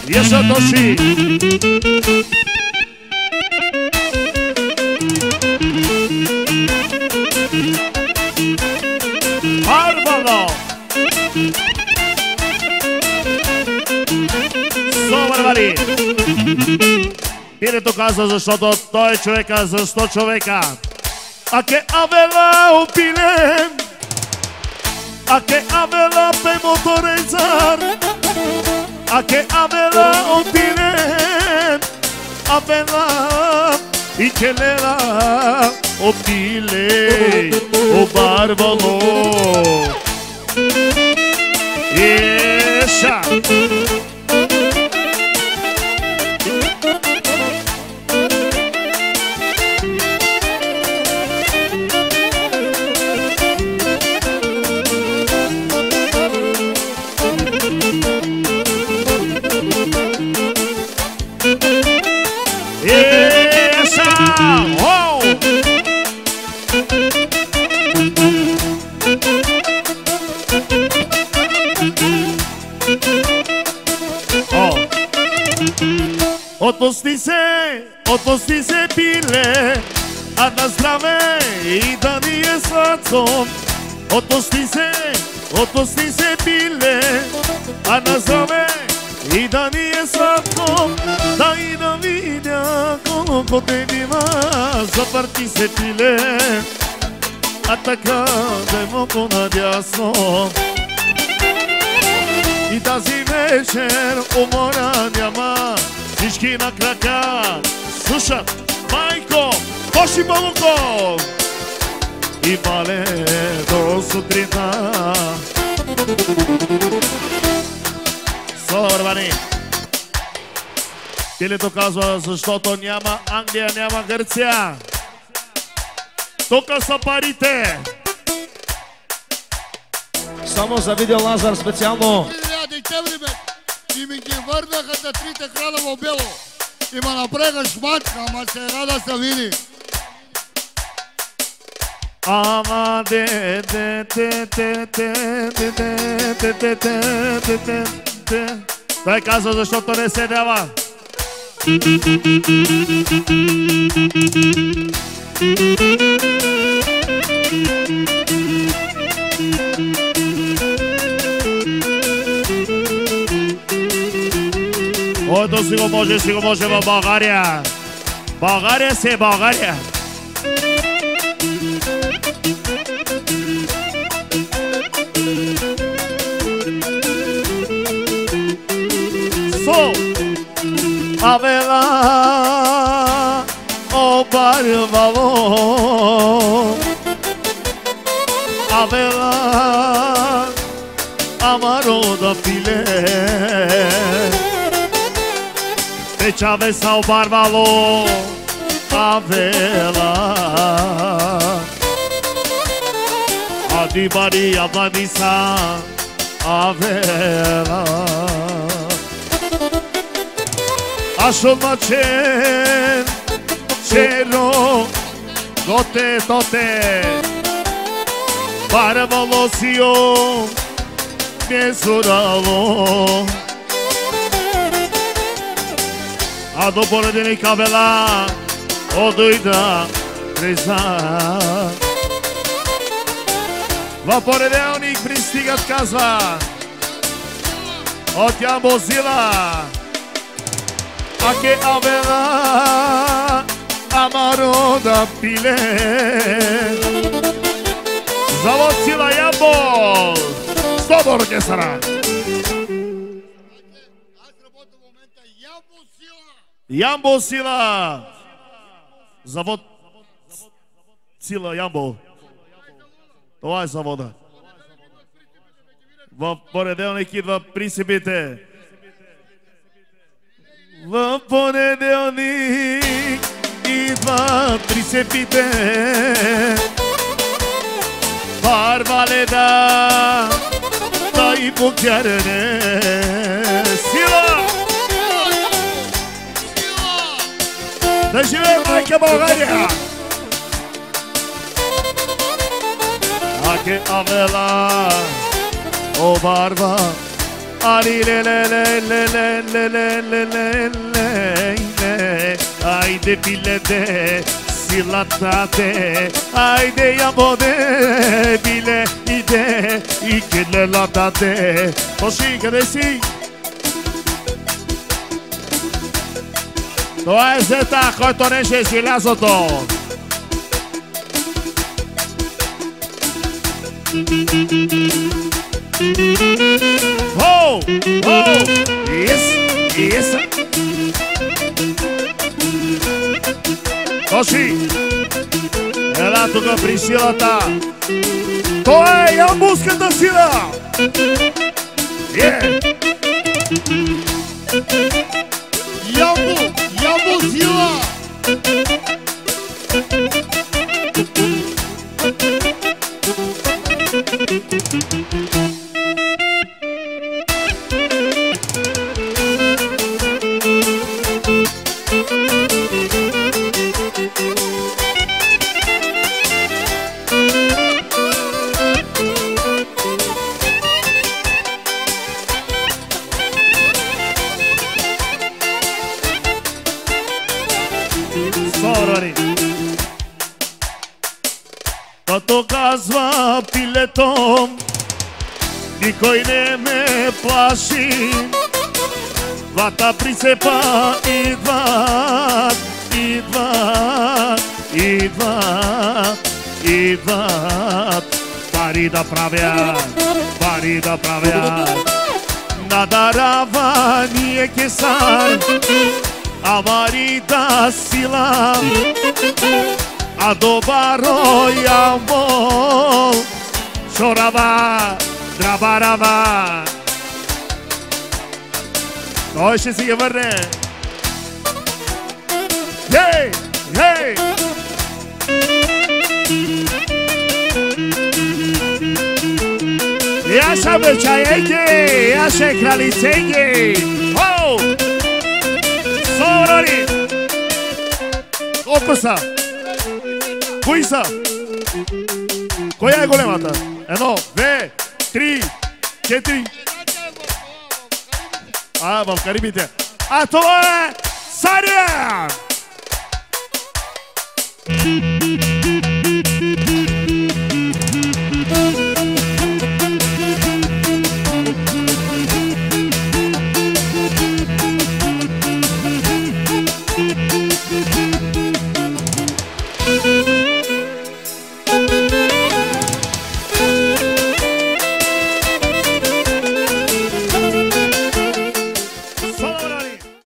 Jeszcze dosi. Barbaro. Супер, Вали. Пилето каза, защото той е човека за 100 човека. А ке авела опилен, a che aveva per motorizzare, a che aveva un pile, aveva e che l'era o pile, o barbalo. Esha. Отпусти се, пиле, а на здраве и да ни е сладко. Отпусти се, пиле, а на здраве и да ни е сладко. Да и да видя колко те бива, запърти се, пиле, а така да е малко надясно. И тази вечер умора няма, всички на крака слушат майко, Боши Балуко и бале до сутрина. Сорвани. Пилето казва, защото няма Англия, няма Гърция. Тук са парите. Само за видео Лазар специално. И ми ги върнаха за трите храново бело. Има напрега шматка, ама сега да се види. Ама той казва, защото не се дава. Който си го може в България. България си е България. Со Авела обарвало, Авела амаро да пиле, Печаве са обарвало, Авела Ади бари абладиса, Авела Ашо мачен, черо, готе тоте, барвало сио, мезурало. А до понеделник Авела одойда треза. В понеделник пристигат, казва, от Ямбозила. A che aveva amaro da pile. Завод Сила Ямбол. 100 оркестра. Аз работя в момента Ямбол Сила. Ямбол Сила. Завод Сила Ямбол. Това е завода. В понеделник идва принципите. В понеделник идва прицепите, Барбаледа, да и покярне. Сила! Да живее майка България! А ке Авела обарва Ali le le le le le le le le le le le. Haide bilede silatate, haide yamode bile ide ikile latate. Così che sì. To je zeta, koji to neće silazo to. Oh, oh, yes, yes. Toši, ela tuga prisilata. To je jambuskата сила. Yeah. Jambu sila. To казва пилето, никой не ме плаши. Двата прицепа идват, идват, идват, идват. Пари да правят, пари да правят. Надаравание кесар, аварита сила. A dobaro jambo Chorava, trabarava. Hoje se vrne. Hej, hej. Jaša bečajeke, jaše kraliceke. Ho! Sorori. Опаса. Кои са? Која е големата? 1, 2, 3, 4. А, в Карибите. А това е Сария!